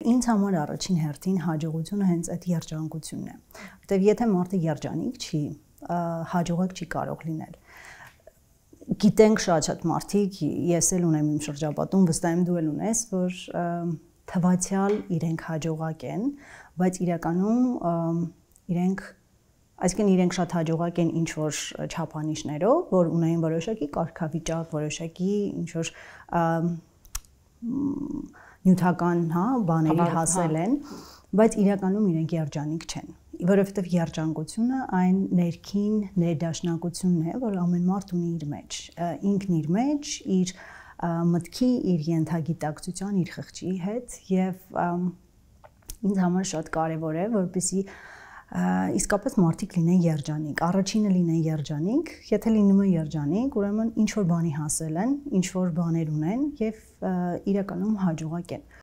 Ինձ համար առաջին հերթին հաջողությունը հենց այդ երջանկությունն է, որտեղ եթե մարդը երջանիկ չի, հաջողակ չի կարող լինել։ Գիտենք շատ մարդիկ, ես էլ ունեմ իմ շրջապատում, վստահ եմ դու էլ ունես, որ թվացial իրենք հաջողակ են, բայց իրականում իրենք շատ հաջողակ են ինչ որ չափանիշներով, որ ունեն որոշակի կարգավիճակ, որոշակի ինչ որ նյութական, բաների հասել են, բայց իրականում իրենք երջանիկ չեն, որովհետև երջանկությունը այն ներքին ներդաշնակությունն է, որ ամեն մարդ ունի իր մեջ, ինքն իր մեջ, իր մտքի, իր ենթագիտակցության, իր խղճի հետ եւ ինձ համար շատ կարեւոր է, որպեսզի իսկապես մարդիկ լինեն երջանիկ, առաջինը լինեն երջանիկ, եթե լինում են երջանիկ, ուրեմն ինչ որ բանի հասել են, ինչ որ բաներ ունեն եւ իրականում հաջողակ են։